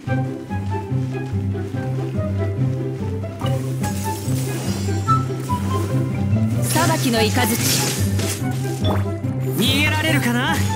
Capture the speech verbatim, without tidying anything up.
裁きの雷。逃げられるかな。